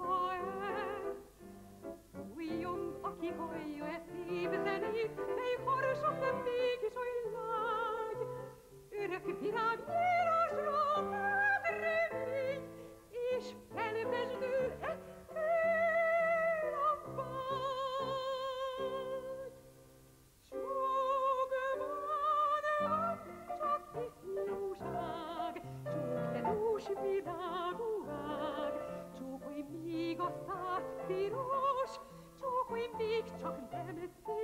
el. Újjong, aki hallja e szép zenét, mely harsog, de mégis oly lágy. Örök virág nyílásra vág remény, és felpesdül e fél a vágy. Csókban csak ifjúság, csók de dús világú ág, csókolj, míg a szád piros, csókolj, még csak nem